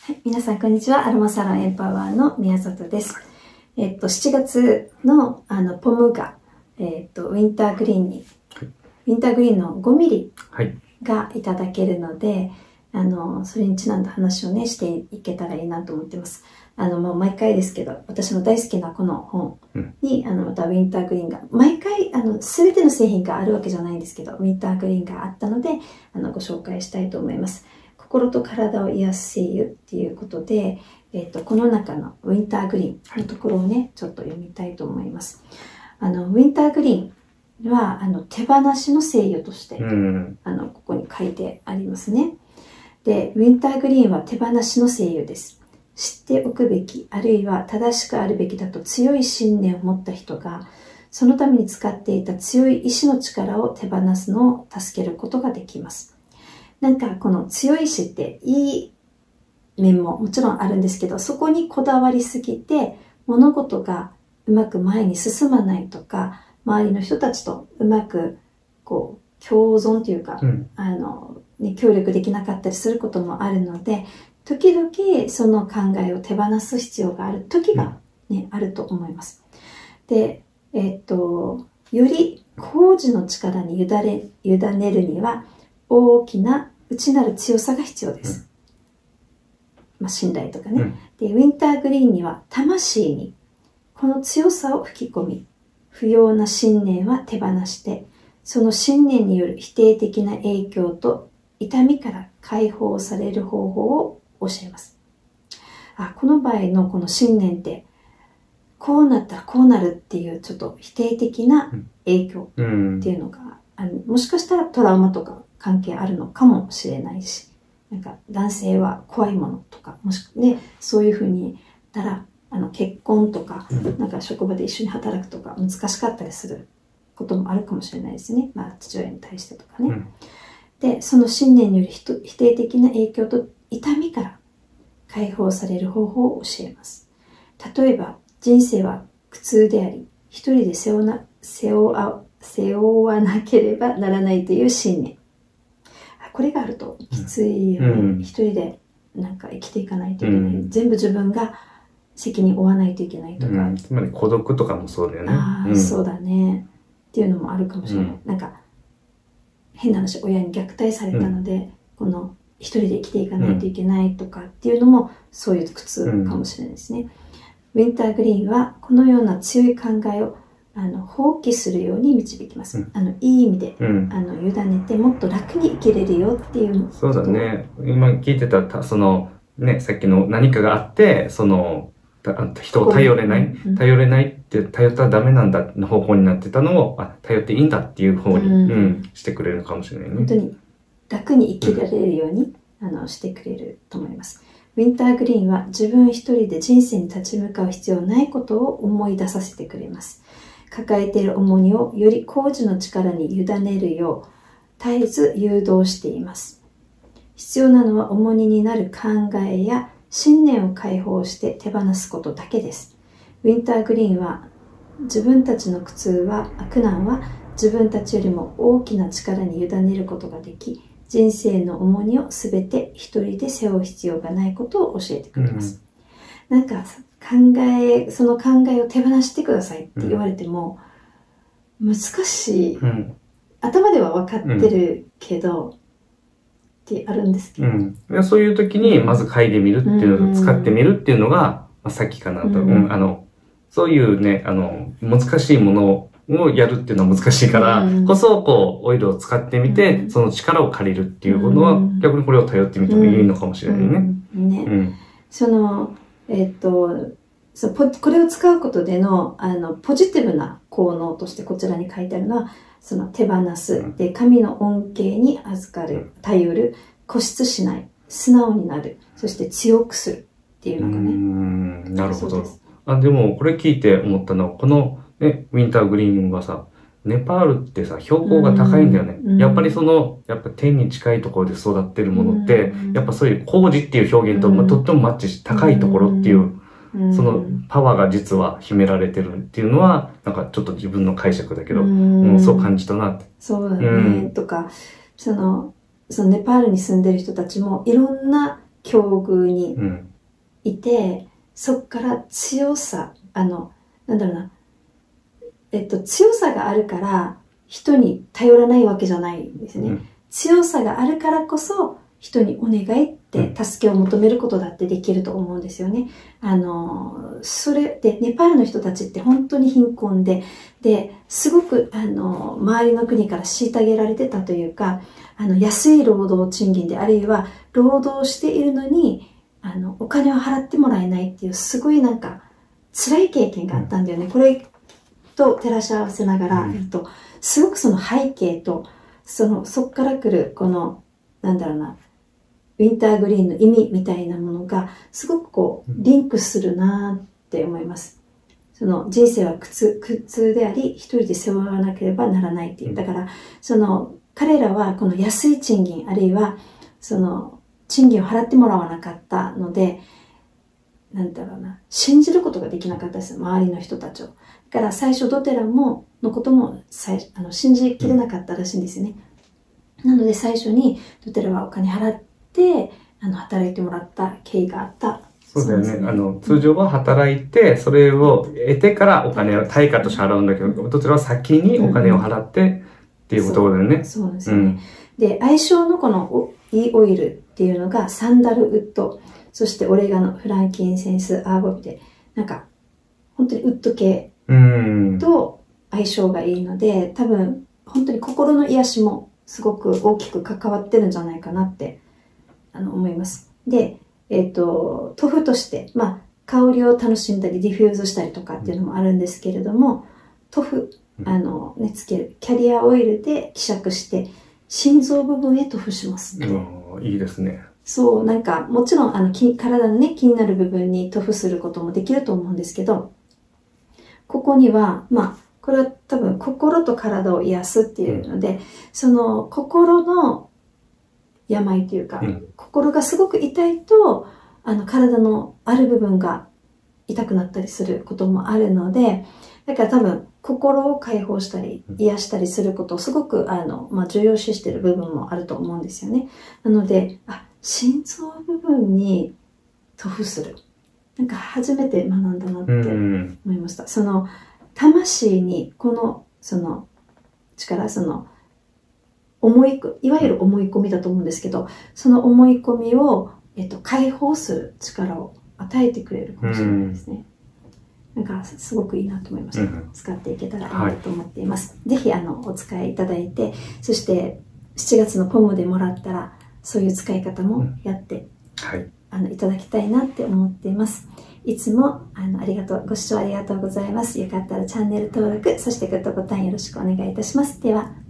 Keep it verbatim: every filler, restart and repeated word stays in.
はい、皆さんこんにちは。アロマサロンエンパワーの宮里です。えっと、しちがつのあのポムが、えっと、ウィンターグリーンに、はい、ウィンターグリーンのごミリがいただけるので、あの、それにちなんだ話をね、していけたらいいなと思ってます。あの、もう毎回ですけど、私の大好きなこの本に、うん、あの、またウィンターグリーンが、毎回、あの、すべての製品があるわけじゃないんですけど、ウィンターグリーンがあったので、あの、ご紹介したいと思います。心と体を癒す精油っていうことで、えっと、この中のウィンターグリーンのところをね、ちょっと読みたいと思います。あの、ウィンターグリーンは、あの、手放しの精油として、うん、あの、ここに書いてありますね。で、ウィンターグリーンは手放しの精油です。知っておくべき、あるいは正しくあるべきだと強い信念を持った人が、そのために使っていた強い意志の力を手放すのを助けることができます。なんかこの強い意志っていい面ももちろんあるんですけど、そこにこだわりすぎて物事がうまく前に進まないとか、周りの人たちとうまくこう共存というか、うん、あの、ね、協力できなかったりすることもあるので、時々その考えを手放す必要がある時が、ね、うん、あると思います。で、えっと、より工事の力に委ね、委ねるには、大きな内なる強さが必要です。うん、まあ、信頼とかね、うん。で、ウィンターグリーンには魂にこの強さを吹き込み、不要な信念は手放して、その信念による否定的な影響と痛みから解放される方法を教えます。あ、この場合のこの信念って、こうなったらこうなるっていうちょっと否定的な影響っていうのが、うんうん、あのもしかしたらトラウマとか関係あるのかもしれないし、なんか男性は怖いものとか、もしね、そういうふうに言ったら、あの結婚とか、なんか職場で一緒に働くとか難しかったりすることもあるかもしれないですね。まあ父親に対してとかね。うん、で、その信念による否定的な影響と痛みから解放される方法を教えます。例えば、人生は苦痛であり、一人で背負な、背負わ、背負わなければならないという信念。これがあるときついよね。うん、一人でなんか生きていかないといけない。うん、全部自分が責任を負わないといけないとか。 うん、つまり孤独とかもそうだよね。 ああ、うん、そうだね。っていうのもあるかもしれない。うん、なんか、変な話、親に虐待されたので、うん、この一人で生きていかないといけないとかっていうのもそういう苦痛かもしれないですね。うん、ウィンターグリーンはこのような強い考えをあの放棄するように導きます。うん、あのいい意味で、うん、あの委ねてもっと楽に生きれるよっていう。 そうだね。今聞いてたそのね、さっきの何かがあってその人を頼れない、うん、頼れないって頼ったらダメなんだの方向になってたのをあ頼っていいんだっていう方に、うんうん、してくれるかもしれないね。 本当に楽に生きられるように、うん、あのしてくれると思います。ウィンターグリーンは自分一人で人生に立ち向かう必要ないことを思い出させてくれます。抱えている重荷をより工事の力に委ねるよう絶えず誘導しています。必要なのは重荷になる考えや信念を解放して手放すことだけです。ウィンターグリーンは自分たちの苦痛は、苦難は自分たちよりも大きな力に委ねることができ、人生の重荷をすべて一人で背負う必要がないことを教えてくれます。うん、なんか考え、その考えを手放してくださいって言われても、難しい。うん、頭では分かってるけど、うん、ってあるんですけど。 うん、そういう時に、まず嗅いでみるっていうのを、使ってみるっていうのが、まあ、先かなと、うんうん。あの、そういうね、あの、難しいものをやるっていうのは難しいから、うん、こそ、こう、オイルを使ってみて、うん、その力を借りるっていうことは、うん、逆にこれを頼ってみてもいいのかもしれないね。うんうんねうん、その、えっと、そこれを使うことでの、あの、ポジティブな効能としてこちらに書いてあるのは、その手放す、で、神の恩恵に預かる、頼る、固執しない、素直になる、そして強くするっていうのがね。うーん、なるほど。あ、でも、これ聞いて思ったのは、この、ね、ウィンターグリーンはさ、ネパールってさ、標高が高いんだよね。やっぱりその、やっぱ天に近いところで育ってるものって、やっぱそういう工事っていう表現と、まあ、とってもマッチし、高いところっていう、そのパワーが実は秘められてるっていうのは、なんかちょっと自分の解釈だけど、うん、そう感じたなって。 そうだね。うん、とか、その、そのネパールに住んでる人たちもいろんな境遇にいて、うん、そっから強さ、あの、なんだろうな、えっと、強さがあるから人に頼らないわけじゃないんですね。うん、強さがあるからこそ人にお願いって助けを求めることだってできると思うんですよね。あの、それで、ネパールの人たちって本当に貧困で、で、すごく、あの、周りの国から虐げられてたというか、あの、安い労働賃金で、あるいは労働しているのに、あの、お金を払ってもらえないっていう、すごいなんか、辛い経験があったんだよね。これと照らし合わせながら言うと、すごくその背景と、その、そっから来る、この、なんだろうな、ウィンターグリーンの意味みたいなものがすごくこうリンクするなって思います。その人生は苦痛、苦痛であり一人で背負わなければならないっていう。だからその彼らはこの安い賃金あるいはその賃金を払ってもらわなかったので、なんだろうな、信じることができなかったです。周りの人たちを。だから最初ドテラものことも最あの信じきれなかったらしいんですよね。なので最初にドテラはお金払ってであの働いてもらった経緯があった。 そうだよね。ねあの通常は働いてそれを得てからお金を対価として払うんだけど、どちらは先にお金を払ってっていうことだよね。 そうですよね。うん、で相性のこのいいオイルっていうのがサンダルウッド、そしてオレガノ、フランキンセンス、アーゴビでなんか本当にウッド系と相性がいいので、多分本当に心の癒しもすごく大きく関わってるんじゃないかなってあの思います。で、えっと、塗布として、まあ、香りを楽しんだり、ディフューズしたりとかっていうのもあるんですけれども、塗布、あの、ね、つける、キャリアオイルで希釈して、心臓部分へ塗布しますって。 いいですね。 そう、なんか、もちろん、あの、体のね、気になる部分に塗布することもできると思うんですけど、ここには、まあ、これは多分、心と体を癒すっていうので、うん、その、心の、病というか、うん、心がすごく痛いとあの体のある部分が痛くなったりすることもあるので、だから多分心を解放したり癒したりすることをすごくあの、まあ、重要視している部分もあると思うんですよね。なので、あ、心臓部分に塗布する、なんか初めて学んだなって思いました。うん、その魂にこのその力、その思い、いわゆる思い込みだと思うんですけど、その思い込みを、えっと、解放する力を与えてくれるかもしれないですね。なんかすごくいいなと思いました。うん、使っていけたらいいなと思っています。はい、ぜひあのお使いいただいて、そしてしちがつのポムでもらったらそういう使い方もやって、うん、はい、あのいただきたいなって思っています。いつもあのありがとう、ご視聴ありがとうございます。よかったらチャンネル登録、そしてグッドボタンよろしくお願いいたします。では。